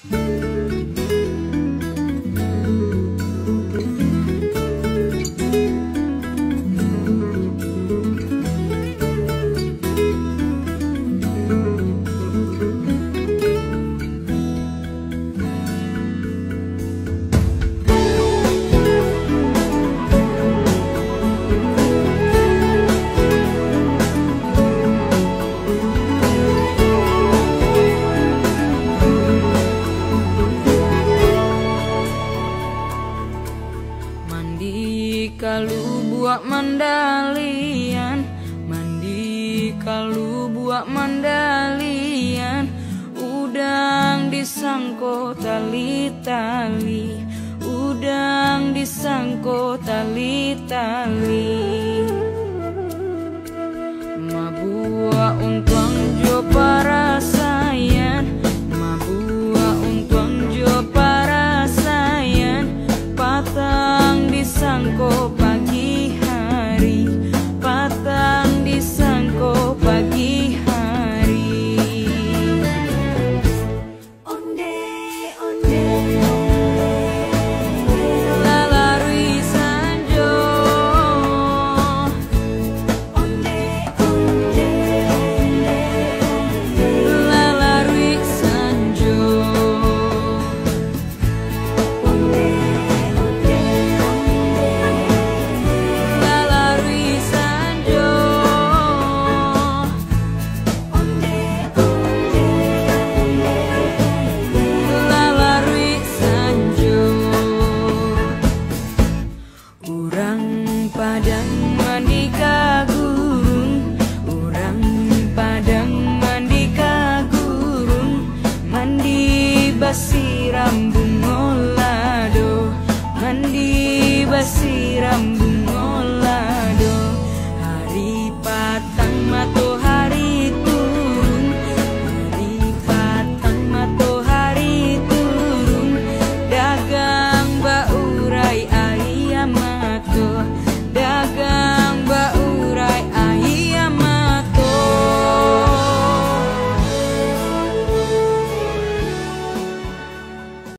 Kalau buat mandalian, mandi kalau buat mandalian, udang disangko tali-tali, udang disangko tali-tali. Mabua untuang jo para sayan, mabua untuang jo para sayan, patang disangko pagi hari, patang disangko pagi hari. Onde onde lalarui sanjo, onde onde lalarui sanjo, onde Padang mandi ka gurun, orang Padang mandi ka gurun, mandi basi rambung olado, mandi basi rambung